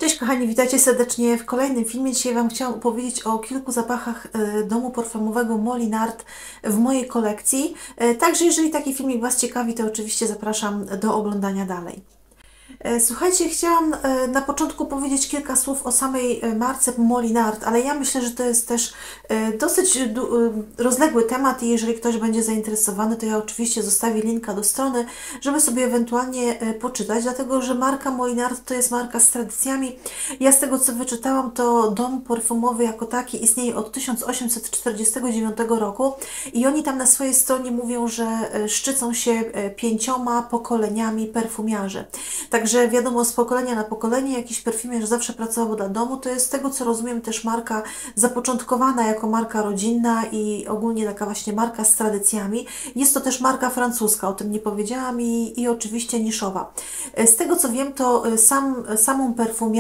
Cześć kochani, witajcie serdecznie w kolejnym filmie. Dzisiaj Wam chciałam opowiedzieć o kilku zapachach domu parfumowego Molinart w mojej kolekcji. Także jeżeli taki filmik Was ciekawi, to oczywiście zapraszam do oglądania dalej. Słuchajcie, chciałam na początku powiedzieć kilka słów o samej marce Molinart, ale ja myślę, że to jest też dosyć rozległy temat i jeżeli ktoś będzie zainteresowany, to ja oczywiście zostawię linka do strony, żeby sobie ewentualnie poczytać, dlatego że marka Molinart to jest marka z tradycjami. Ja z tego co wyczytałam, to dom parfumowy jako taki istnieje od 1849 roku i oni tam na swojej stronie mówią, że szczycą się 5 pokoleniami perfumiarzy. Także wiadomo, z pokolenia na pokolenie jakiś perfumiarz zawsze pracował dla domu. To jest z tego, co rozumiem, też marka zapoczątkowana jako marka rodzinna i ogólnie taka właśnie marka z tradycjami. Jest to też marka francuska, o tym nie powiedziałam, i oczywiście niszowa. Z tego, co wiem, to samą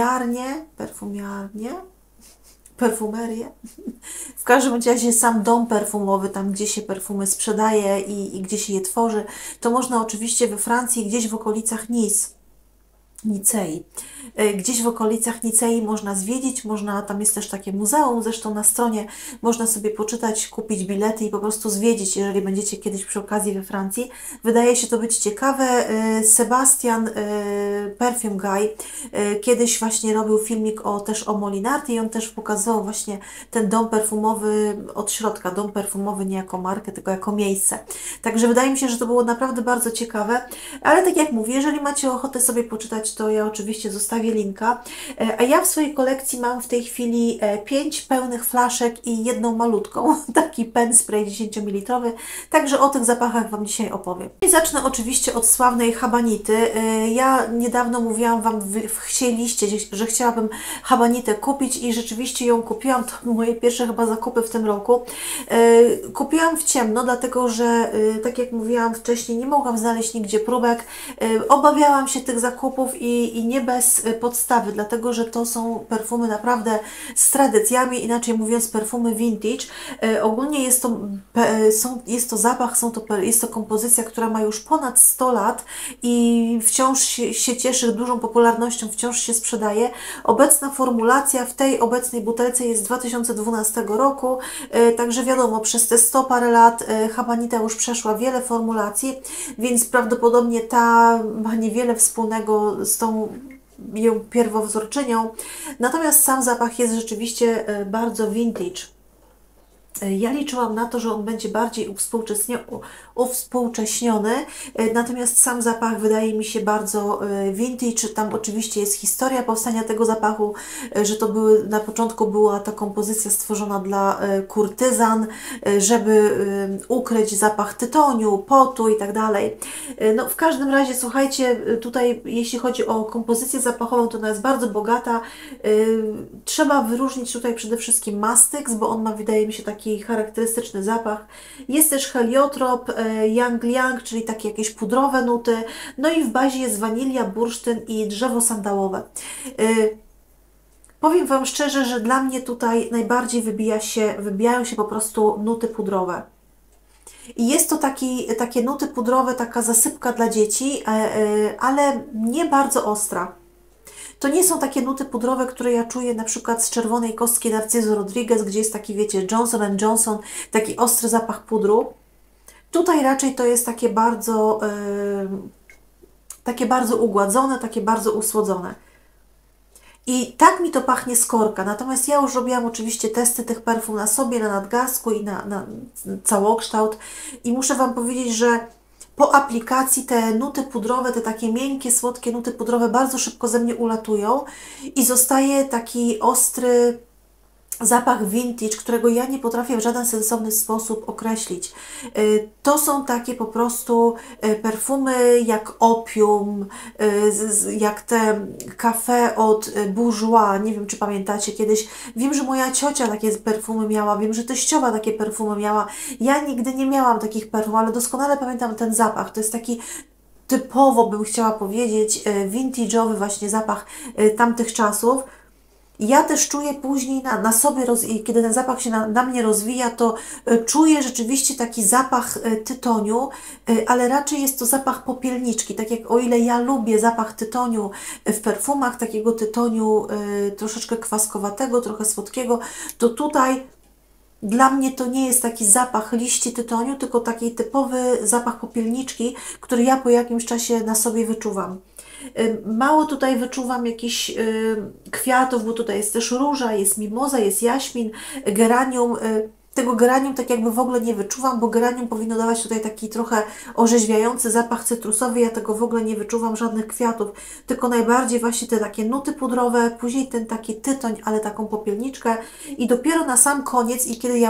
perfumerię. W każdym razie sam dom perfumowy, tam gdzie się perfumy sprzedaje i gdzie się je tworzy, to można oczywiście we Francji, gdzieś w okolicach Nicei. Gdzieś w okolicach Nicei można zwiedzić, tam jest też takie muzeum, zresztą na stronie można sobie poczytać, kupić bilety i po prostu zwiedzić, jeżeli będziecie kiedyś przy okazji we Francji. Wydaje się to być ciekawe. Sebastian Perfume Guy kiedyś właśnie robił filmik też o Molinart i on też pokazywał właśnie ten dom perfumowy od środka, dom perfumowy nie jako markę, tylko jako miejsce. Także wydaje mi się, że to było naprawdę bardzo ciekawe, ale tak jak mówię, jeżeli macie ochotę sobie poczytać, to ja oczywiście zostawię linka. A ja w swojej kolekcji mam w tej chwili 5 pełnych flaszek i jedną malutką, taki pen spray 10 ml, także o tych zapachach Wam dzisiaj opowiem. I zacznę oczywiście od sławnej habanity. Ja niedawno mówiłam Wam w liście, że chciałabym habanitę kupić i rzeczywiście ją kupiłam. To moje pierwsze chyba zakupy w tym roku. Kupiłam w ciemno, dlatego że tak jak mówiłam wcześniej, nie mogłam znaleźć nigdzie próbek. Obawiałam się tych zakupów i nie bez podstawy, dlatego że to są perfumy naprawdę z tradycjami, inaczej mówiąc perfumy vintage. Ogólnie jest to zapach, jest to kompozycja, która ma już ponad 100 lat i wciąż się cieszy dużą popularnością, wciąż się sprzedaje. Obecna formulacja w tej obecnej butelce jest z 2012 roku, także wiadomo, przez te 100 parę lat habanita już przeszła wiele formulacji, więc prawdopodobnie ta ma niewiele wspólnego z tą ją pierwowzorczynią. Natomiast sam zapach jest rzeczywiście bardzo vintage. Ja liczyłam na to, że on będzie bardziej uwspółcześniony, natomiast sam zapach wydaje mi się bardzo vintage. Tam oczywiście jest historia powstania tego zapachu, że na początku była ta kompozycja stworzona dla kurtyzan, żeby ukryć zapach tytoniu, potu i tak dalej. No, w każdym razie, słuchajcie, tutaj jeśli chodzi o kompozycję zapachową, to ona jest bardzo bogata. Trzeba wyróżnić tutaj przede wszystkim Mastix, bo on ma, wydaje mi się, taki charakterystyczny zapach. Jest też heliotrop, Yang Liang, czyli takie jakieś pudrowe nuty. No i w bazie jest wanilia, bursztyn i drzewo sandałowe. Powiem Wam szczerze, że dla mnie tutaj najbardziej wybijają się po prostu nuty pudrowe. I jest to takie nuty pudrowe, taka zasypka dla dzieci, ale nie bardzo ostra. To nie są takie nuty pudrowe, które ja czuję na przykład z czerwonej kostki Narcyzo Rodriguez, gdzie jest taki, wiecie, Johnson & Johnson, taki ostry zapach pudru. Tutaj raczej to jest takie bardzo ugładzone, takie bardzo usłodzone. I tak mi to pachnie z korka. Natomiast ja już robiłam oczywiście testy tych perfum na sobie, na nadgarstku i na całokształt. I muszę Wam powiedzieć, że po aplikacji te nuty pudrowe, te takie miękkie, słodkie nuty pudrowe bardzo szybko ze mnie ulatują i zostaje taki ostry zapach vintage, którego ja nie potrafię w żaden sensowny sposób określić. To są takie po prostu perfumy jak opium, jak te café od Bourjois. Nie wiem, czy pamiętacie kiedyś. Wiem, że moja ciocia takie perfumy miała, wiem, że teściowa takie perfumy miała. Ja nigdy nie miałam takich perfum, ale doskonale pamiętam ten zapach. To jest taki typowo, bym chciała powiedzieć, vintage'owy właśnie zapach tamtych czasów. Ja też czuję później na sobie, kiedy ten zapach się na mnie rozwija, to czuję rzeczywiście taki zapach tytoniu, ale raczej jest to zapach popielniczki. Tak jak o ile ja lubię zapach tytoniu w perfumach, takiego tytoniu troszeczkę kwaskowatego, trochę słodkiego, to tutaj dla mnie to nie jest taki zapach liści tytoniu, tylko taki typowy zapach popielniczki, który ja po jakimś czasie na sobie wyczuwam. Mało tutaj wyczuwam jakichś kwiatów, bo tutaj jest też róża, jest mimoza, jest jaśmin, geranium. Tego geranium tak jakby w ogóle nie wyczuwam, bo geranium powinno dawać tutaj taki trochę orzeźwiający zapach cytrusowy. Ja tego w ogóle nie wyczuwam, żadnych kwiatów, tylko najbardziej właśnie te takie nuty pudrowe, później ten taki tytoń, ale taką popielniczkę i dopiero na sam koniec,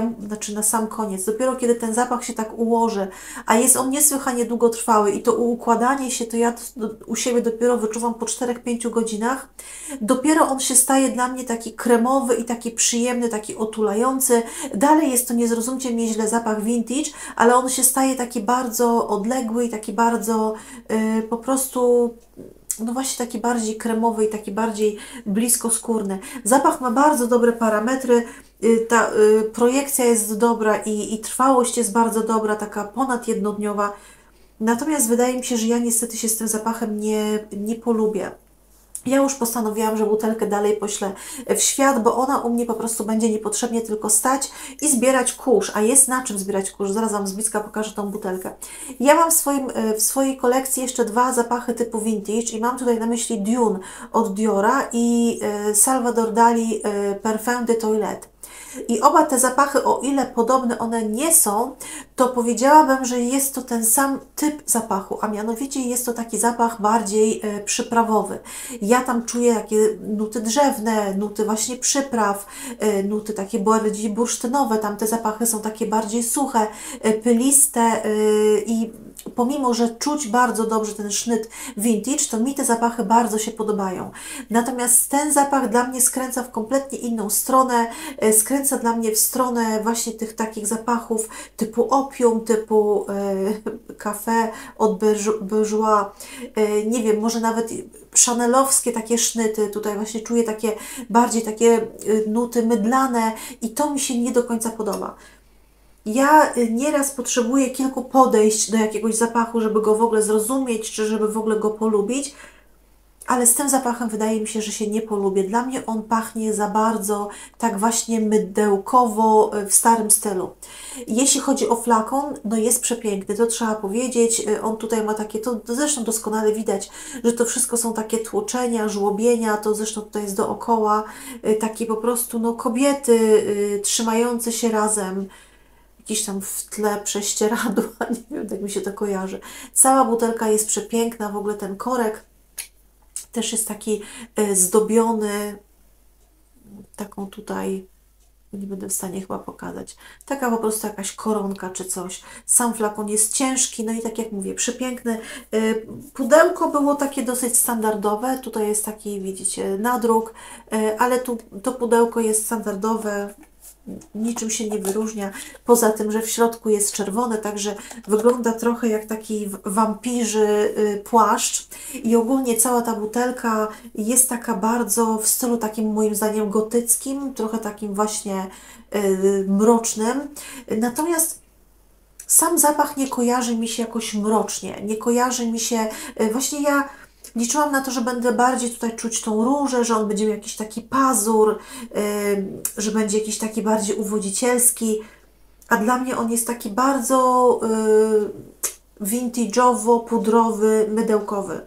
na sam koniec, dopiero kiedy ten zapach się tak ułoży, a jest on niesłychanie długotrwały i to układanie się, to ja u siebie dopiero wyczuwam po 4-5 godzinach, dopiero on się staje dla mnie taki kremowy i taki przyjemny, taki otulający. Dalej jest to, nie zrozumcie mnie źle, zapach vintage, ale on się staje taki bardzo odległy i taki bardzo po prostu, no właśnie taki bardziej kremowy i taki bardziej bliskoskórny. Zapach ma bardzo dobre parametry, ta projekcja jest dobra i trwałość jest bardzo dobra, taka ponad jednodniowa. Natomiast wydaje mi się, że ja niestety się z tym zapachem nie polubię. Ja już postanowiłam, że butelkę dalej poślę w świat, bo ona u mnie po prostu będzie niepotrzebnie tylko stać i zbierać kurz, a jest na czym zbierać kurz. Zaraz Wam z bliska pokażę tą butelkę. Ja mam w swojej kolekcji jeszcze 2 zapachy typu vintage i mam tutaj na myśli Dune od Diora i Salvador Dali Parfum de Toilette. I oba te zapachy, o ile podobne one nie są, to powiedziałabym, że jest to ten sam typ zapachu, a mianowicie jest to taki zapach bardziej przyprawowy. Ja tam czuję takie nuty drzewne, nuty właśnie przypraw, nuty takie bardziej bursztynowe, tam te zapachy są takie bardziej suche, pyliste i pomimo, że czuć bardzo dobrze ten sznyt vintage, to mi te zapachy bardzo się podobają. Natomiast ten zapach dla mnie skręca w kompletnie inną stronę, skręca dla mnie w stronę właśnie tych takich zapachów typu opium, typu café od bourgeois, nie wiem, może nawet chanelowskie takie sznyty, tutaj właśnie czuję takie bardziej takie nuty mydlane i to mi się nie do końca podoba. Ja nieraz potrzebuję kilku podejść do jakiegoś zapachu, żeby go w ogóle zrozumieć, czy żeby w ogóle go polubić, ale z tym zapachem wydaje mi się, że się nie polubię. Dla mnie on pachnie za bardzo tak właśnie mydełkowo w starym stylu. Jeśli chodzi o flakon, no jest przepiękny, to trzeba powiedzieć. On tutaj ma takie, to zresztą doskonale widać, że to wszystko są takie tłoczenia, żłobienia, to zresztą tutaj jest dookoła, takie po prostu no, kobiety trzymające się razem, gdzieś tam w tle prześcieradła, nie wiem, tak mi się to kojarzy. Cała butelka jest przepiękna, w ogóle ten korek też jest taki zdobiony taką tutaj, nie będę w stanie chyba pokazać, taka po prostu jakaś koronka czy coś. Sam flakon jest ciężki, no i tak jak mówię, przepiękny. Pudełko było takie dosyć standardowe, tutaj jest taki, widzicie, nadruk, ale tu to pudełko jest standardowe, niczym się nie wyróżnia, poza tym, że w środku jest czerwone, także wygląda trochę jak taki wampirzy płaszcz i ogólnie cała ta butelka jest taka bardzo w stylu takim moim zdaniem gotyckim, trochę takim właśnie mrocznym, natomiast sam zapach nie kojarzy mi się jakoś mrocznie, nie kojarzy mi się, właśnie ja liczyłam na to, że będę bardziej tutaj czuć tą różę, że on będzie miał jakiś taki pazur, że będzie jakiś taki bardziej uwodzicielski, a dla mnie on jest taki bardzo vintage'owo, pudrowy, mydełkowy.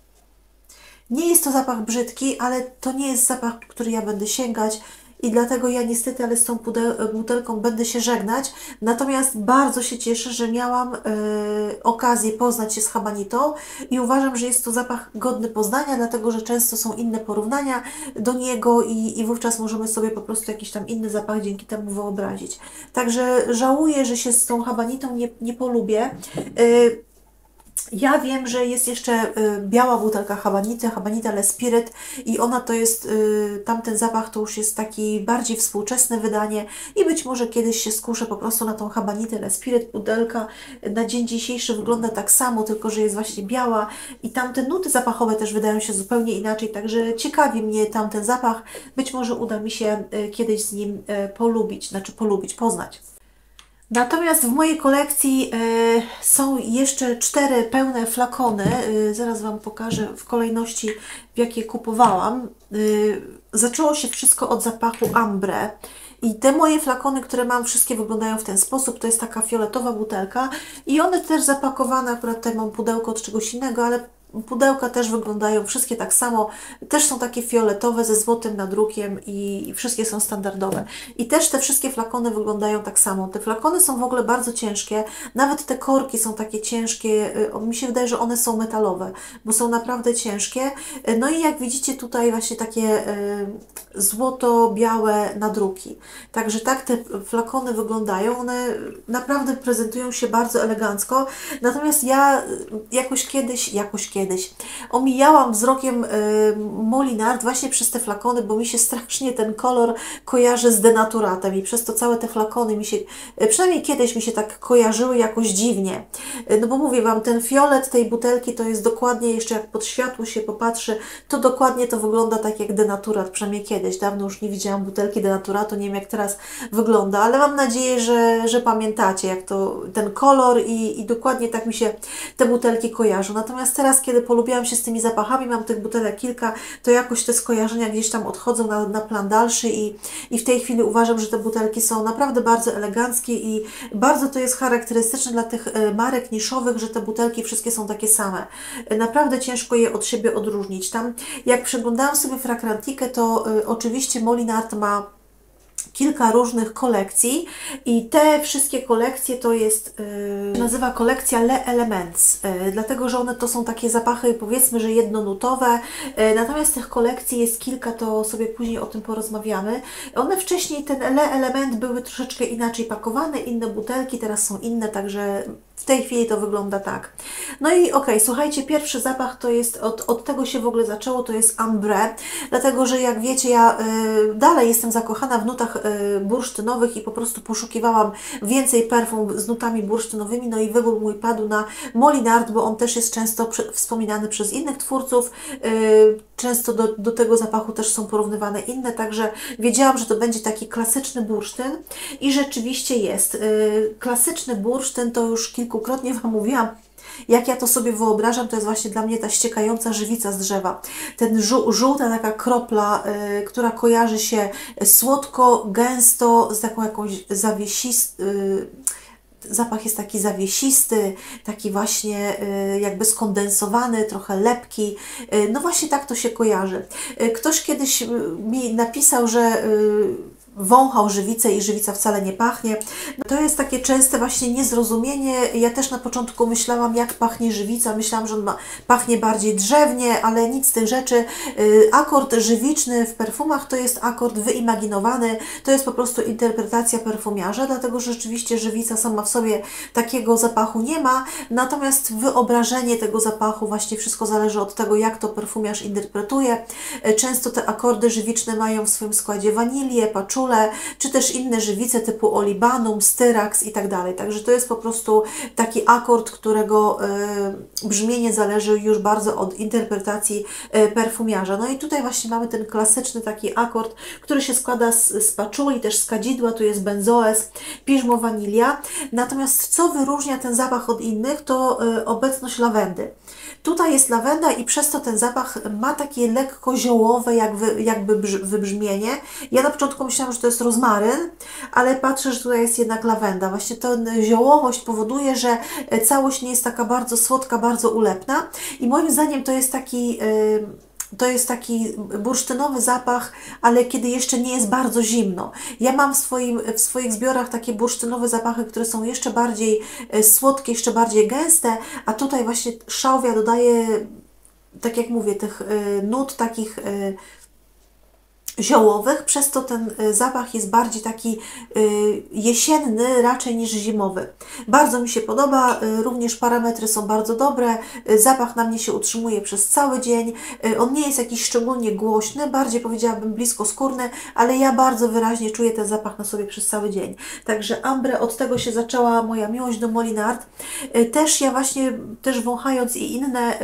Nie jest to zapach brzydki, ale to nie jest zapach, który ja będę sięgać i dlatego ja niestety, ale z tą butelką będę się żegnać. Natomiast bardzo się cieszę, że miałam okazję poznać się z Habanitą i uważam, że jest to zapach godny poznania, dlatego że często są inne porównania do niego i wówczas możemy sobie po prostu jakiś tam inny zapach dzięki temu wyobrazić. Także żałuję, że się z tą Habanitą nie polubię. Ja wiem, że jest jeszcze biała butelka Habanity, Habanita Le Spirit i ona to jest, tamten zapach to już jest taki bardziej współczesne wydanie i być może kiedyś się skuszę po prostu na tą Habanitę Le Spirit. Butelka na dzień dzisiejszy wygląda tak samo, tylko że jest właśnie biała i tamte nuty zapachowe też wydają się zupełnie inaczej, także ciekawi mnie tamten zapach. Być może uda mi się kiedyś z nim poznać. Natomiast w mojej kolekcji są jeszcze 4 pełne flakony. Zaraz Wam pokażę w kolejności, w jakiej kupowałam. Zaczęło się wszystko od zapachu Ambre. I te moje flakony, które mam, wszystkie wyglądają w ten sposób. To jest taka fioletowa butelka i one też zapakowane, akurat tutaj mam pudełko od czegoś innego, ale pudełka też wyglądają wszystkie tak samo, też są takie fioletowe ze złotym nadrukiem i wszystkie są standardowe. I też te wszystkie flakony wyglądają tak samo. Te flakony są w ogóle bardzo ciężkie, nawet te korki są takie ciężkie, mi się wydaje, że one są metalowe, bo są naprawdę ciężkie. No i jak widzicie tutaj właśnie takie złoto-białe nadruki. Także tak te flakony wyglądają, one naprawdę prezentują się bardzo elegancko, natomiast ja jakoś kiedyś omijałam wzrokiem Molinart właśnie przez te flakony, bo mi się strasznie ten kolor kojarzy z denaturatem i przez to całe te flakony mi się, przynajmniej kiedyś mi się tak kojarzyły jakoś dziwnie. No bo mówię Wam, ten fiolet tej butelki to jest dokładnie, jeszcze jak pod światło się popatrzy, to dokładnie to wygląda tak jak denaturat, przynajmniej kiedyś. Dawno już nie widziałam butelki denaturatu, nie wiem jak teraz wygląda, ale mam nadzieję, że pamiętacie jak to, ten kolor i dokładnie tak mi się te butelki kojarzą. Natomiast teraz, kiedy polubiłam się z tymi zapachami, mam tych butelek kilka, to jakoś te skojarzenia gdzieś tam odchodzą na plan dalszy i w tej chwili uważam, że te butelki są naprawdę bardzo eleganckie i bardzo to jest charakterystyczne dla tych marek niszowych, że te butelki wszystkie są takie same. Naprawdę ciężko je od siebie odróżnić. Tam jak przeglądałam sobie Fragrantikę, to oczywiście Molinart ma kilka różnych kolekcji i te wszystkie kolekcje to jest, nazywa kolekcja Le Elements, dlatego, że one to są takie zapachy, powiedzmy, że jednonutowe, natomiast tych kolekcji jest kilka, to sobie później o tym porozmawiamy. One wcześniej, ten Le Element były troszeczkę inaczej pakowane, inne butelki, teraz są inne, także w tej chwili to wygląda tak. No i okej, słuchajcie, pierwszy zapach to jest, od tego się w ogóle zaczęło, to jest Ambre, dlatego, że jak wiecie, ja dalej jestem zakochana w nutach bursztynowych i po prostu poszukiwałam więcej perfum z nutami bursztynowymi, no i wybór mój padł na Molinart, bo on też jest często wspominany przez innych twórców, często do tego zapachu też są porównywane inne, także wiedziałam, że to będzie taki klasyczny bursztyn i rzeczywiście jest. Klasyczny bursztyn to już kilkukrotnie Wam mówiłam, jak ja to sobie wyobrażam, to jest właśnie dla mnie ta ściekająca żywica z drzewa. Ten żółta taka kropla, która kojarzy się słodko, gęsto, z taką jakąś zapach jest taki zawiesisty, taki właśnie jakby skondensowany, trochę lepki. No właśnie tak to się kojarzy. Ktoś kiedyś mi napisał, że wąchał żywicę i żywica wcale nie pachnie. To jest takie częste właśnie niezrozumienie. Ja też na początku myślałam, jak pachnie żywica. Myślałam, że on pachnie bardziej drzewnie, ale nic z tych rzeczy. Akord żywiczny w perfumach to jest akord wyimaginowany. To jest po prostu interpretacja perfumiarza, dlatego że rzeczywiście żywica sama w sobie takiego zapachu nie ma. Natomiast wyobrażenie tego zapachu, właśnie wszystko zależy od tego, jak to perfumiarz interpretuje. Często te akordy żywiczne mają w swoim składzie wanilię, paczulę, czy też inne żywice typu olibanum, styrax i tak dalej. Także to jest po prostu taki akord, którego brzmienie zależy już bardzo od interpretacji perfumiarza. No i tutaj właśnie mamy ten klasyczny taki akord, który się składa z paczuli, też z kadzidła, tu jest benzoes, piżmo wanilia. Natomiast co wyróżnia ten zapach od innych, to obecność lawendy. Tutaj jest lawenda i przez to ten zapach ma takie lekko ziołowe jakby wybrzmienie. Ja na początku myślałam, że to jest rozmaryn, ale patrzę, że tutaj jest jednak lawenda. Właśnie ta ziołowość powoduje, że całość nie jest taka bardzo słodka, bardzo ulepna i moim zdaniem to jest taki bursztynowy zapach, ale kiedy jeszcze nie jest bardzo zimno. Ja mam w swoich zbiorach takie bursztynowe zapachy, które są jeszcze bardziej słodkie, jeszcze bardziej gęste, a tutaj właśnie szałwia dodaje, tak jak mówię, tych nut takich ziołowych, przez to ten zapach jest bardziej taki jesienny raczej niż zimowy. Bardzo mi się podoba, również parametry są bardzo dobre, zapach na mnie się utrzymuje przez cały dzień, on nie jest jakiś szczególnie głośny, bardziej powiedziałabym bliskoskórny, ale ja bardzo wyraźnie czuję ten zapach na sobie przez cały dzień. Także Ambre, od tego się zaczęła moja miłość do Molinard. Też ja właśnie, też wąchając i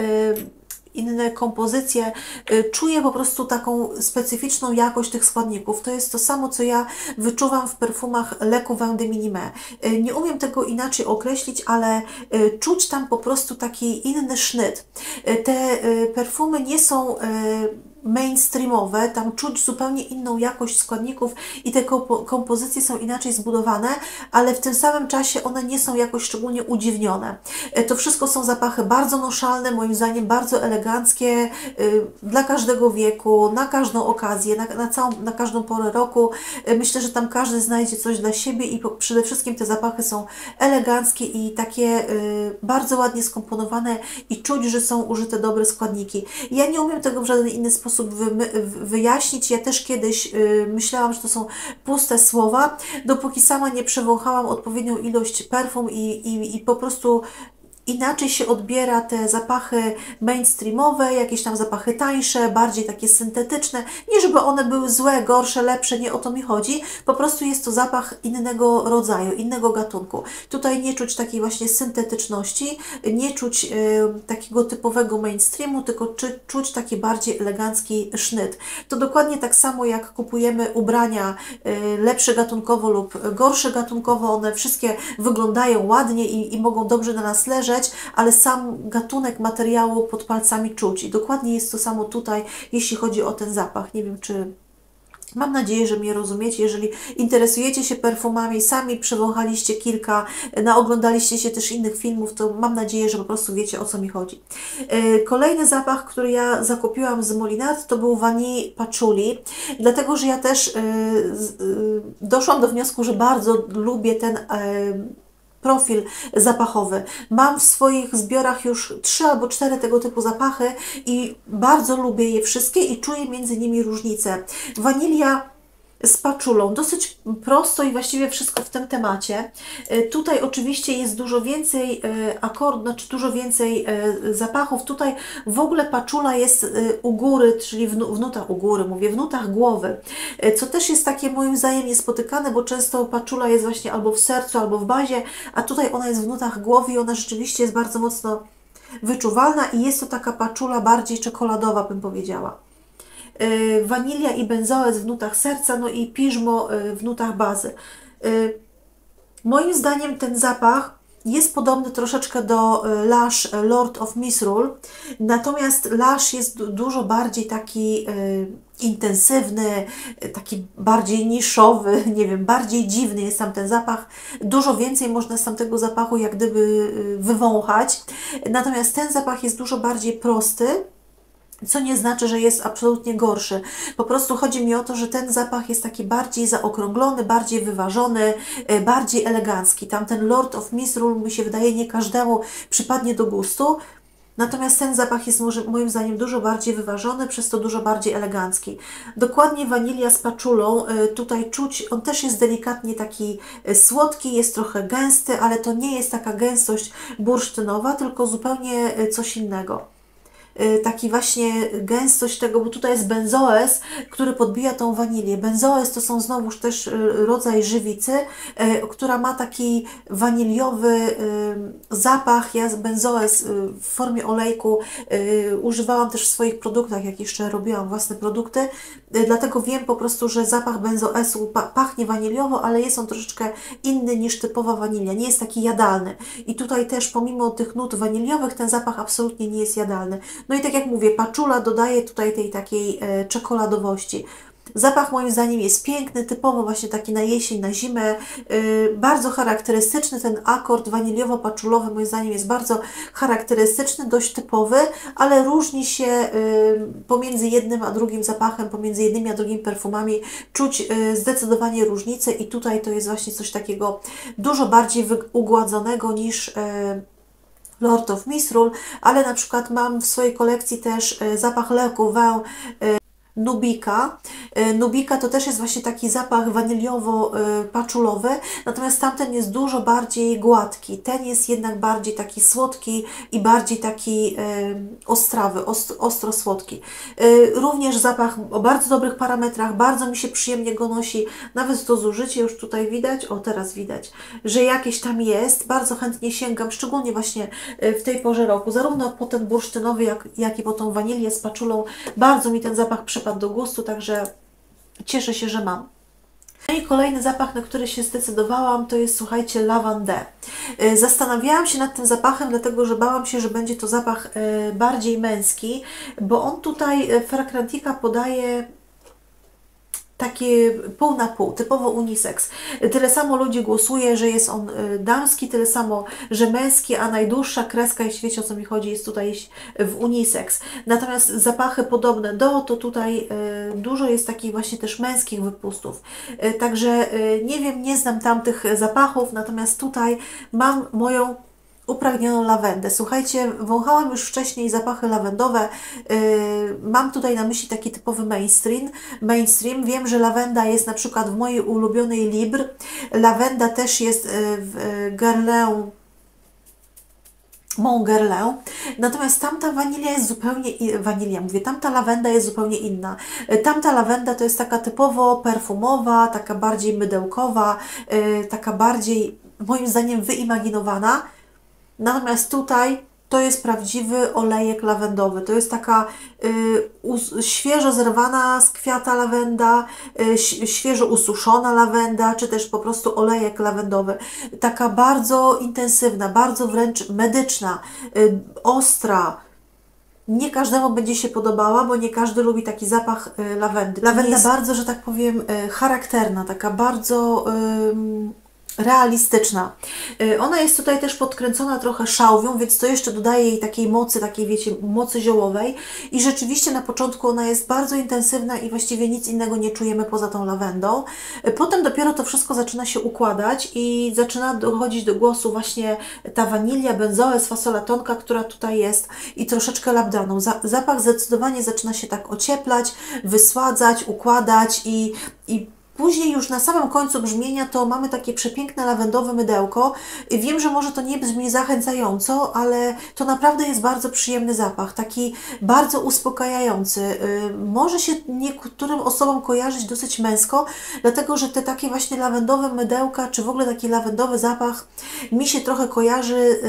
inne kompozycje, czuję po prostu taką specyficzną jakość tych składników. To jest to samo, co ja wyczuwam w perfumach Le Couvent de Minime. Nie umiem tego inaczej określić, ale czuć tam po prostu taki inny sznyt. Te perfumy nie są mainstreamowe, tam czuć zupełnie inną jakość składników i te kompozycje są inaczej zbudowane, ale w tym samym czasie one nie są jakoś szczególnie udziwnione. To wszystko są zapachy bardzo noszalne, moim zdaniem bardzo eleganckie, dla każdego wieku, na każdą okazję, na każdą porę roku. Myślę, że tam każdy znajdzie coś dla siebie i przede wszystkim te zapachy są eleganckie i takie bardzo ładnie skomponowane i czuć, że są użyte dobre składniki. Ja nie umiem tego w żaden inny sposób wyjaśnić. Ja też kiedyś myślałam, że to są puste słowa, dopóki sama nie przewąchałam odpowiednią ilość perfum i po prostu inaczej się odbiera te zapachy mainstreamowe, jakieś tam zapachy tańsze, bardziej takie syntetyczne. Nie żeby one były złe, gorsze, lepsze, nie o to mi chodzi. Po prostu jest to zapach innego rodzaju, innego gatunku. Tutaj nie czuć takiej właśnie syntetyczności, nie czuć takiego typowego mainstreamu, tylko czuć taki bardziej elegancki sznyt. To dokładnie tak samo jak kupujemy ubrania lepsze gatunkowo lub gorsze gatunkowo, one wszystkie wyglądają ładnie i mogą dobrze na nas leżeć, ale sam gatunek materiału pod palcami czuć. I dokładnie jest to samo tutaj, jeśli chodzi o ten zapach. Nie wiem, czy... Mam nadzieję, że mnie rozumiecie. Jeżeli interesujecie się perfumami, sami przewąchaliście kilka, naoglądaliście się też innych filmów, to mam nadzieję, że po prostu wiecie, o co mi chodzi. Kolejny zapach, który ja zakupiłam z Molinard, to był Vanille Patchouli, dlatego, że ja też doszłam do wniosku, że bardzo lubię ten profil zapachowy. Mam w swoich zbiorach już 3 albo 4 tego typu zapachy i bardzo lubię je wszystkie i czuję między nimi różnicę. Wanilia z patchulą, dosyć prosto i właściwie wszystko w tym temacie. Tutaj oczywiście jest dużo więcej znaczy dużo więcej zapachów. Tutaj w ogóle patchula jest u góry, czyli w nutach u góry, mówię, w nutach głowy, co też jest takie moim zdaniem niespotykane, bo często patchula jest właśnie albo w sercu, albo w bazie, a tutaj ona jest w nutach głowy i ona rzeczywiście jest bardzo mocno wyczuwalna i jest to taka patchula bardziej czekoladowa, bym powiedziała. Wanilia i benzoes w nutach serca, no i piżmo w nutach bazy. Moim zdaniem ten zapach jest podobny troszeczkę do Lush Lord of Misrule, natomiast Lush jest dużo bardziej taki intensywny, taki bardziej niszowy, nie wiem, bardziej dziwny jest tam ten zapach. Dużo więcej można z tamtego zapachu jak gdyby wywąchać, natomiast ten zapach jest dużo bardziej prosty, co nie znaczy, że jest absolutnie gorszy. Po prostu chodzi mi o to, że ten zapach jest taki bardziej zaokrąglony, bardziej wyważony, bardziej elegancki. Tamten Lord of Misrule, mi się wydaje, nie każdemu przypadnie do gustu. Natomiast ten zapach jest moim zdaniem dużo bardziej wyważony, przez to dużo bardziej elegancki. Dokładnie wanilia z patchulą, tutaj czuć, on też jest delikatnie taki słodki, jest trochę gęsty, ale to nie jest taka gęstość bursztynowa, tylko zupełnie coś innego. Taki właśnie gęstość tego, bo tutaj jest benzoes, który podbija tą wanilię. Benzoes to są znowuż też rodzaj żywicy, która ma taki waniliowy zapach. Ja benzoes w formie olejku używałam też w swoich produktach, jak jeszcze robiłam własne produkty, dlatego wiem po prostu, że zapach benzoesu pachnie waniliowo, ale jest on troszeczkę inny niż typowa wanilia, nie jest taki jadalny. I tutaj też pomimo tych nut waniliowych ten zapach absolutnie nie jest jadalny. No i tak jak mówię, patchula dodaje tutaj tej takiej czekoladowości. Zapach moim zdaniem jest piękny, typowo właśnie taki na jesień, na zimę, bardzo charakterystyczny, ten akord waniliowo-paczulowy moim zdaniem jest bardzo charakterystyczny, dość typowy, ale różni się pomiędzy jednym a drugim zapachem, pomiędzy jednymi a drugimi perfumami, czuć zdecydowanie różnicę i tutaj to jest właśnie coś takiego dużo bardziej ugładzonego niż Lord of Misrule, ale na przykład mam w swojej kolekcji też zapach Le Couvent Nubika Nubika to też jest właśnie taki zapach waniliowo-paczulowy, natomiast tamten jest dużo bardziej gładki. Ten jest jednak bardziej taki słodki i bardziej taki ostrawy, ostro słodki. Również zapach o bardzo dobrych parametrach, bardzo mi się przyjemnie go nosi, nawet to zużycie już tutaj widać, o teraz widać, że jakieś tam jest, bardzo chętnie sięgam, szczególnie właśnie w tej porze roku, zarówno po ten bursztynowy, jak i po tą wanilię z paczulą, bardzo mi ten zapach przypadł do gustu, także cieszę się, że mam. No i kolejny zapach, na który się zdecydowałam, to jest, słuchajcie, lawandę. Zastanawiałam się nad tym zapachem, dlatego że bałam się, że będzie to zapach bardziej męski, bo on tutaj Fragrantica podaje takie pół na pół, typowo unisex. Tyle samo ludzi głosuje, że jest on damski, tyle samo, że męski, a najdłuższa kreska, jeśli wiecie o co mi chodzi, jest tutaj w unisex. Natomiast zapachy podobne to tutaj dużo jest takich właśnie też męskich wypustów. Także nie wiem, nie znam tamtych zapachów, natomiast tutaj mam moją upragnioną lawendę. Słuchajcie, wąchałam już wcześniej zapachy lawendowe. Mam tutaj na myśli taki typowy mainstream. Wiem, że lawenda jest na przykład w mojej ulubionej Libre. Lawenda też jest w Guerlain, Mon Guerlain. Natomiast tamta wanilia jest zupełnie tamta lawenda jest zupełnie inna. Tamta lawenda to jest taka typowo perfumowa, taka bardziej mydełkowa, taka bardziej moim zdaniem wyimaginowana. Natomiast tutaj to jest prawdziwy olejek lawendowy. To jest taka świeżo zerwana z kwiata lawenda, świeżo ususzona lawenda, czy też po prostu olejek lawendowy. Taka bardzo intensywna, bardzo wręcz medyczna, ostra. Nie każdemu będzie się podobała, bo nie każdy lubi taki zapach lawendy. Lawenda jest bardzo, że tak powiem, charakterna, taka bardzo realistyczna. Ona jest tutaj też podkręcona trochę szałwią, więc to jeszcze dodaje jej takiej mocy, takiej wiecie, mocy ziołowej i rzeczywiście na początku ona jest bardzo intensywna i właściwie nic innego nie czujemy poza tą lawendą. Potem dopiero to wszystko zaczyna się układać i zaczyna dochodzić do głosu właśnie ta wanilia, benzoes, fasola tonka, która tutaj jest i troszeczkę labdanu. Zapach zdecydowanie zaczyna się tak ocieplać, wysładzać, układać i później już na samym końcu brzmienia to mamy takie przepiękne lawendowe mydełko. Wiem, że może to nie brzmi zachęcająco, ale to naprawdę jest bardzo przyjemny zapach, taki bardzo uspokajający. Może się niektórym osobom kojarzyć dosyć męsko, dlatego że te takie właśnie lawendowe mydełka, czy w ogóle taki lawendowy zapach mi się trochę kojarzy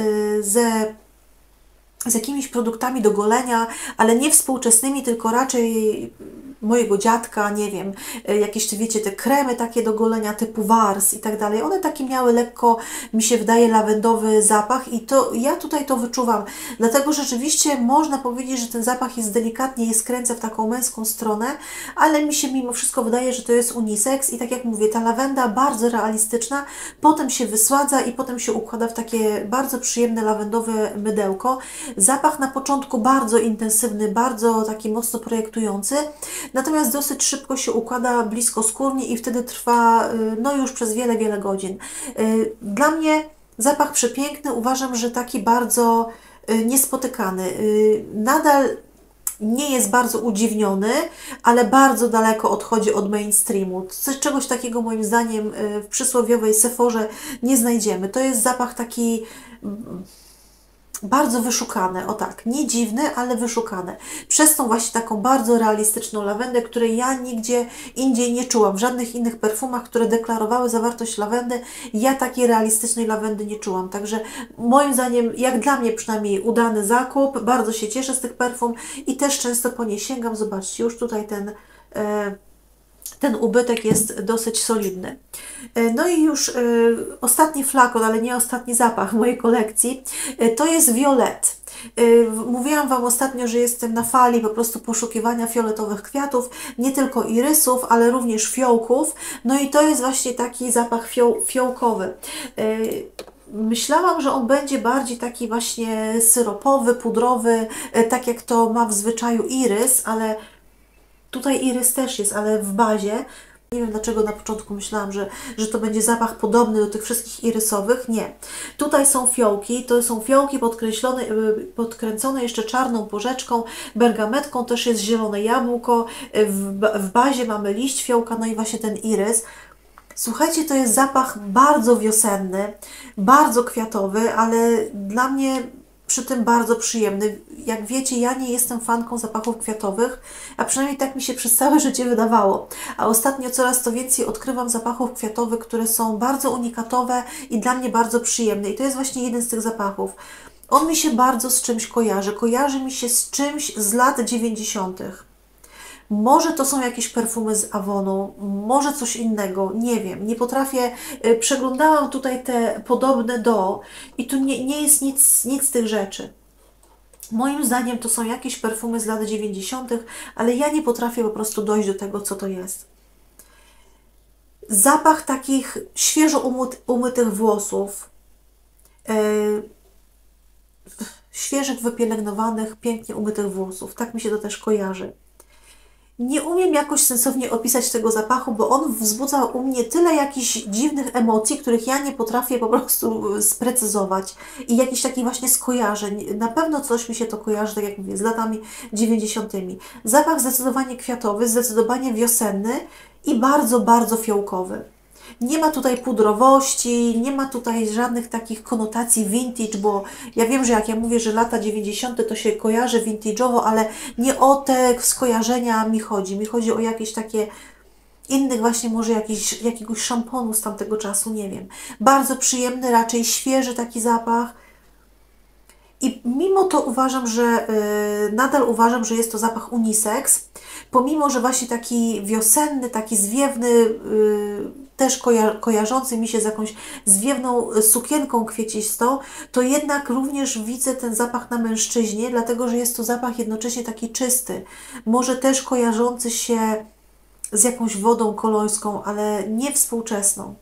z jakimiś produktami do golenia, ale nie współczesnymi, tylko raczej mojego dziadka, nie wiem, jakieś, czy wiecie, te kremy takie do golenia typu Wars i tak dalej. One takie miały lekko, mi się wydaje, lawendowy zapach i to ja tutaj to wyczuwam. Dlatego rzeczywiście można powiedzieć, że ten zapach jest delikatnie i skręca w taką męską stronę, ale mi się mimo wszystko wydaje, że to jest unisex i tak jak mówię, ta lawenda bardzo realistyczna, potem się wysładza i potem się układa w takie bardzo przyjemne lawendowe mydełko. Zapach na początku bardzo intensywny, bardzo taki mocno projektujący, natomiast dosyć szybko się układa blisko skórnie i wtedy trwa no już przez wiele, wiele godzin. Dla mnie zapach przepiękny, uważam, że taki bardzo niespotykany. Nadal nie jest bardzo udziwniony, ale bardzo daleko odchodzi od mainstreamu. Czegoś takiego moim zdaniem w przysłowiowej Sephorze nie znajdziemy. To jest zapach taki bardzo wyszukany, o tak, nie dziwny, ale wyszukany. Przez tą właśnie taką bardzo realistyczną lawendę, której ja nigdzie indziej nie czułam. W żadnych innych perfumach, które deklarowały zawartość lawendy, ja takiej realistycznej lawendy nie czułam. Także moim zdaniem, jak dla mnie przynajmniej, udany zakup. Bardzo się cieszę z tych perfum i też często po nie sięgam. Zobaczcie, już tutaj ten ubytek jest dosyć solidny. No i już ostatni flakon, ale nie ostatni zapach mojej kolekcji, to jest Violet. Mówiłam Wam ostatnio, że jestem na fali po prostu poszukiwania fioletowych kwiatów, nie tylko irysów, ale również fiołków. No i to jest właśnie taki zapach fiołkowy. Myślałam, że on będzie bardziej taki właśnie syropowy, pudrowy, tak jak to ma w zwyczaju irys, ale tutaj irys też jest, ale w bazie. Nie wiem, dlaczego na początku myślałam, że to będzie zapach podobny do tych wszystkich irysowych. Nie. Tutaj są fiołki, to są fiołki podkreślone, podkręcone jeszcze czarną porzeczką, bergametką, też jest zielone jabłko, w bazie mamy liść fiołka, no i właśnie ten irys. Słuchajcie, to jest zapach bardzo wiosenny, bardzo kwiatowy, ale dla mnie przy tym bardzo przyjemny. Jak wiecie, ja nie jestem fanką zapachów kwiatowych, a przynajmniej tak mi się przez całe życie wydawało. A ostatnio coraz to więcej odkrywam zapachów kwiatowych, które są bardzo unikatowe i dla mnie bardzo przyjemne. I to jest właśnie jeden z tych zapachów. On mi się bardzo z czymś kojarzy. Kojarzy mi się z czymś z lat 90. Może to są jakieś perfumy z Avonu, może coś innego, nie wiem, nie potrafię. Przeglądałam tutaj te podobne do i tu nie jest nic z tych rzeczy. Moim zdaniem to są jakieś perfumy z lat 90., ale ja nie potrafię po prostu dojść do tego, co to jest. Zapach takich świeżo umytych włosów, świeżych, wypielęgnowanych, pięknie umytych włosów. Tak mi się to też kojarzy. Nie umiem jakoś sensownie opisać tego zapachu, bo on wzbudza u mnie tyle jakichś dziwnych emocji, których ja nie potrafię po prostu sprecyzować. I jakichś takich właśnie skojarzeń. Na pewno coś mi się to kojarzy, tak jak mówię, z latami 90. Zapach zdecydowanie kwiatowy, zdecydowanie wiosenny i bardzo, bardzo fiołkowy. Nie ma tutaj pudrowości, nie ma tutaj żadnych takich konotacji vintage, bo ja wiem, że jak ja mówię, że lata 90. to się kojarzy vintage'owo, ale nie o te skojarzenia mi chodzi. Mi chodzi o jakieś takie innych właśnie może jakiegoś szamponu z tamtego czasu, nie wiem. Bardzo przyjemny, raczej świeży taki zapach. I mimo to uważam, że nadal uważam, że jest to zapach unisex, pomimo, że właśnie taki wiosenny, taki zwiewny, też kojarzący mi się z jakąś zwiewną sukienką kwiecistą, to jednak również widzę ten zapach na mężczyźnie, dlatego, że jest to zapach jednocześnie taki czysty, może też kojarzący się z jakąś wodą kolońską, ale nie współczesną.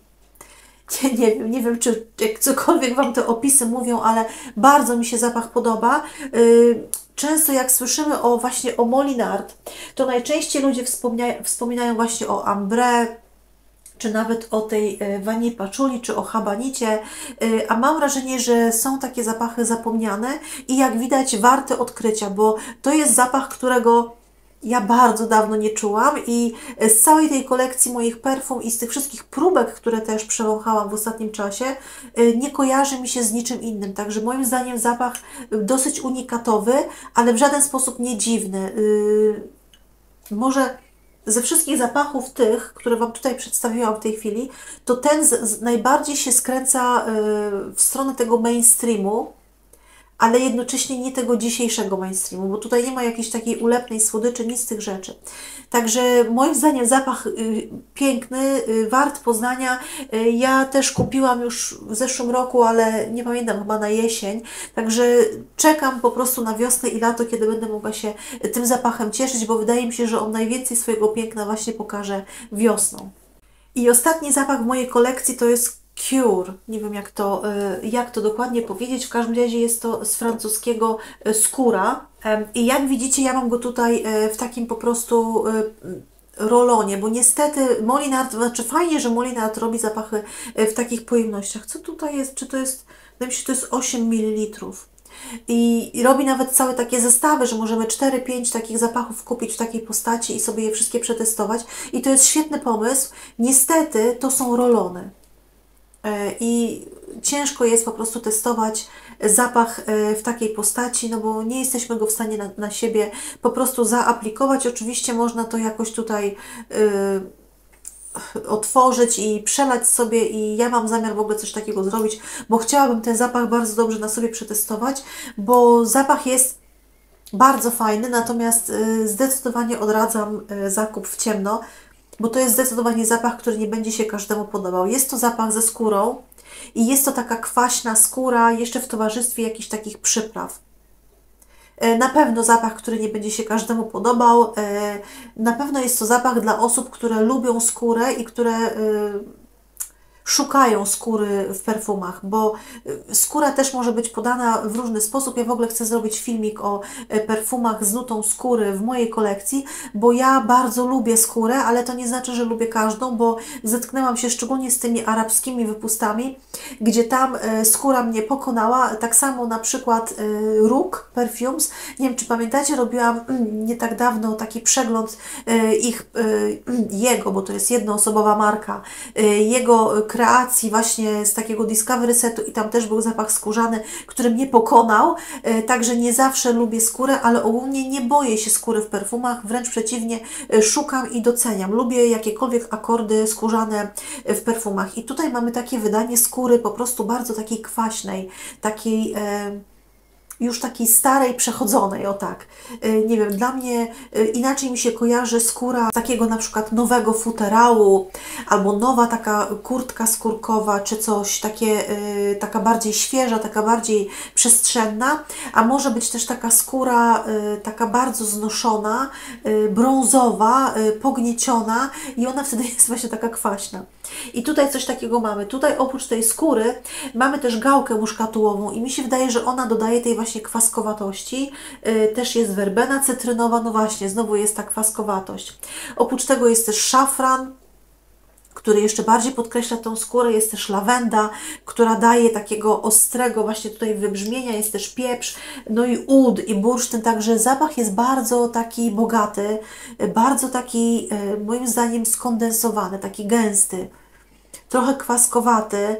Nie wiem, czy cokolwiek Wam te opisy mówią, ale bardzo mi się zapach podoba. Często jak słyszymy właśnie o Molinard, to najczęściej ludzie wspominają właśnie o ambre, czy nawet o tej vanille patchouli, czy o habanicie, a mam wrażenie, że są takie zapachy zapomniane i jak widać warte odkrycia, bo to jest zapach, którego ja bardzo dawno nie czułam i z całej tej kolekcji moich perfum i z tych wszystkich próbek, które też przewąchałam w ostatnim czasie, nie kojarzy mi się z niczym innym. Także moim zdaniem zapach dosyć unikatowy, ale w żaden sposób nie dziwny. Może ze wszystkich zapachów tych, które Wam tutaj przedstawiłam w tej chwili, to ten najbardziej się skręca w stronę tego mainstreamu, ale jednocześnie nie tego dzisiejszego mainstreamu, bo tutaj nie ma jakiejś takiej ulepnej słodyczy, nic z tych rzeczy. Także moim zdaniem zapach piękny, wart poznania. Ja też kupiłam już w zeszłym roku, ale nie pamiętam, chyba na jesień. Także czekam po prostu na wiosnę i lato, kiedy będę mogła się tym zapachem cieszyć, bo wydaje mi się, że on najwięcej swojego piękna właśnie pokaże wiosną. I ostatni zapach w mojej kolekcji to jest Cure. Nie wiem jak to dokładnie powiedzieć, w każdym razie jest to z francuskiego skóra. I jak widzicie, ja mam go tutaj w takim po prostu rolonie, bo niestety Molinard, znaczy fajnie, że Molinard robi zapachy w takich pojemnościach. Co tutaj jest? Czy to jest, wydaje mi się, to jest 8 ml. I robi nawet całe takie zestawy, że możemy 4-5 takich zapachów kupić w takiej postaci i sobie je wszystkie przetestować. I to jest świetny pomysł. Niestety to są rolony. I ciężko jest po prostu testować zapach w takiej postaci, no bo nie jesteśmy go w stanie na siebie po prostu zaaplikować. Oczywiście można to jakoś tutaj otworzyć i przelać sobie i ja mam zamiar w ogóle coś takiego zrobić, bo chciałabym ten zapach bardzo dobrze na sobie przetestować, bo zapach jest bardzo fajny, natomiast zdecydowanie odradzam zakup w ciemno, bo to jest zdecydowanie zapach, który nie będzie się każdemu podobał. Jest to zapach ze skórą i jest to taka kwaśna skóra, jeszcze w towarzystwie jakichś takich przypraw. Na pewno zapach, który nie będzie się każdemu podobał. Na pewno jest to zapach dla osób, które lubią skórę i które szukają skóry w perfumach, bo skóra też może być podana w różny sposób. Ja w ogóle chcę zrobić filmik o perfumach z nutą skóry w mojej kolekcji, bo ja bardzo lubię skórę, ale to nie znaczy, że lubię każdą, bo zetknęłam się szczególnie z tymi arabskimi wypustami, gdzie tam skóra mnie pokonała. Tak samo na przykład Rook Perfumes. Nie wiem, czy pamiętacie, robiłam nie tak dawno taki przegląd jego, bo to jest jednoosobowa marka, jego kreacji właśnie z takiego Discovery setu i tam też był zapach skórzany, który mnie pokonał, także nie zawsze lubię skórę, ale ogólnie nie boję się skóry w perfumach, wręcz przeciwnie, szukam i doceniam. Lubię jakiekolwiek akordy skórzane w perfumach i tutaj mamy takie wydanie skóry po prostu bardzo takiej kwaśnej, takiej już takiej starej, przechodzonej, o tak. Nie wiem, dla mnie inaczej mi się kojarzy skóra takiego na przykład nowego futerału, albo nowa taka kurtka skórkowa, czy coś takie, taka bardziej świeża, taka bardziej przestrzenna, a może być też taka skóra taka bardzo znoszona, brązowa, pognieciona i ona wtedy jest właśnie taka kwaśna. I tutaj coś takiego mamy. Tutaj oprócz tej skóry mamy też gałkę muszkatułową i mi się wydaje, że ona dodaje tej właśnie kwaskowatości. Też jest werbena cytrynowa, no właśnie, znowu jest ta kwaskowatość. Oprócz tego jest też szafran, który jeszcze bardziej podkreśla tą skórę, jest też lawenda, która daje takiego ostrego właśnie tutaj wybrzmienia, jest też pieprz, no i ud i bursztyn, także zapach jest bardzo taki bogaty, bardzo taki moim zdaniem skondensowany, taki gęsty, trochę kwaskowaty.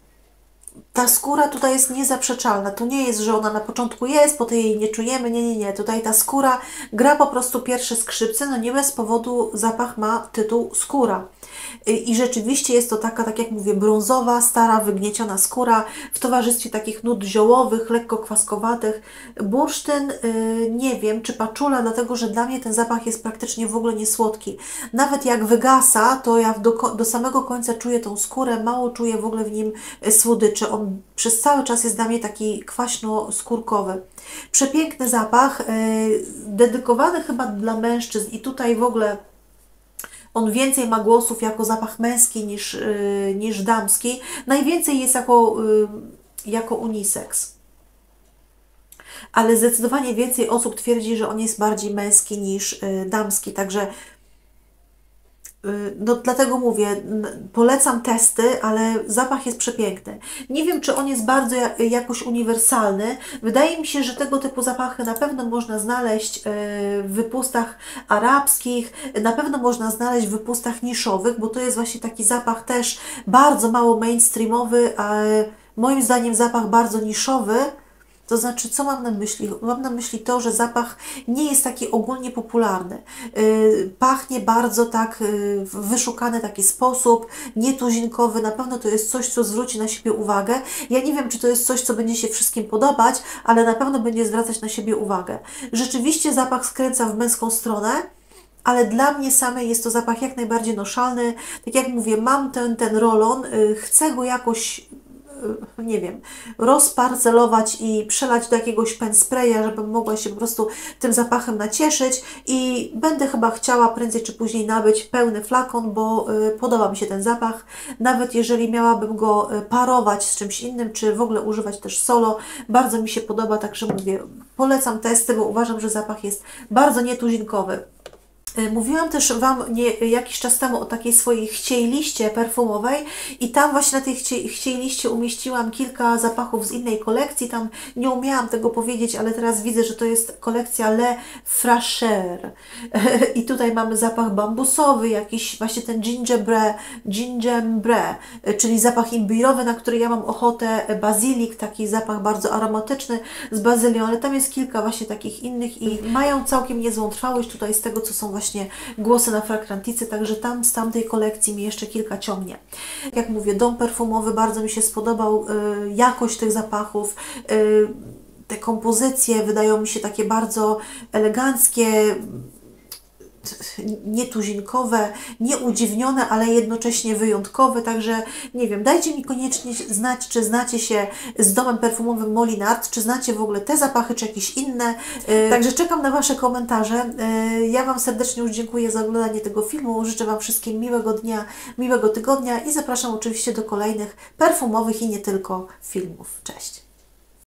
Ta skóra tutaj jest niezaprzeczalna. To nie jest, że ona na początku jest, potem jej nie czujemy. Nie, nie, nie. Tutaj ta skóra gra po prostu pierwsze skrzypce. No nie bez powodu zapach ma tytuł skóra. I rzeczywiście jest to taka, tak jak mówię, brązowa, stara, wygnieciona skóra w towarzystwie takich nut ziołowych, lekko kwaskowatych. Bursztyn, nie wiem, czy paczula, dlatego że dla mnie ten zapach jest praktycznie w ogóle niesłodki. Nawet jak wygasa, to ja do samego końca czuję tą skórę, mało czuję w ogóle w nim słodyczy. On przez cały czas jest dla mnie taki kwaśno-skórkowy. Przepiękny zapach, dedykowany chyba dla mężczyzn i tutaj w ogóle on więcej ma głosów jako zapach męski niż damski. Najwięcej jest jako unisex. Ale zdecydowanie więcej osób twierdzi, że on jest bardziej męski niż damski. Także no dlatego mówię, polecam testy, ale zapach jest przepiękny. Nie wiem, czy on jest bardzo jakoś uniwersalny. Wydaje mi się, że tego typu zapachy na pewno można znaleźć w wypustach arabskich, na pewno można znaleźć w wypustach niszowych, bo to jest właśnie taki zapach też bardzo mało mainstreamowy, a moim zdaniem zapach bardzo niszowy. To znaczy, co mam na myśli? Mam na myśli to, że zapach nie jest taki ogólnie popularny. Pachnie bardzo tak w wyszukany taki sposób, nietuzinkowy. Na pewno to jest coś, co zwróci na siebie uwagę. Ja nie wiem, czy to jest coś, co będzie się wszystkim podobać, ale na pewno będzie zwracać na siebie uwagę. Rzeczywiście zapach skręca w męską stronę, ale dla mnie samej jest to zapach jak najbardziej noszalny. Tak jak mówię, mam ten rolon, chcę go jakoś, nie wiem, rozparcelować i przelać do jakiegoś pen spraya, żebym mogła się po prostu tym zapachem nacieszyć i będę chyba chciała prędzej czy później nabyć pełny flakon, bo podoba mi się ten zapach. Nawet jeżeli miałabym go parować z czymś innym, czy w ogóle używać też solo, bardzo mi się podoba, także mówię, polecam testy, bo uważam, że zapach jest bardzo nietuzinkowy. Mówiłam też Wam jakiś czas temu o takiej swojej chciej liście perfumowej i tam właśnie na tej chciej liście umieściłam kilka zapachów z innej kolekcji. Tam nie umiałam tego powiedzieć, ale teraz widzę, że to jest kolekcja Le Fraîcheur. I tutaj mamy zapach bambusowy, jakiś właśnie ten gingembre, czyli zapach imbirowy, na który ja mam ochotę, bazylik, taki zapach bardzo aromatyczny z bazylią, ale tam jest kilka właśnie takich innych i mają całkiem niezłą trwałość tutaj z tego, co są właśnie głosy na Fragranticy, także tam z tamtej kolekcji mi jeszcze kilka ciągnie. Jak mówię, dom perfumowy bardzo mi się spodobał, jakość tych zapachów, te kompozycje wydają mi się takie bardzo eleganckie, nietuzinkowe, nieudziwnione, ale jednocześnie wyjątkowe. Także nie wiem, dajcie mi koniecznie znać, czy znacie się z domem perfumowym Molinart, czy znacie w ogóle te zapachy, czy jakieś inne. Także czekam na Wasze komentarze. Ja Wam serdecznie już dziękuję za oglądanie tego filmu. Życzę Wam wszystkim miłego dnia, miłego tygodnia i zapraszam oczywiście do kolejnych perfumowych i nie tylko filmów. Cześć!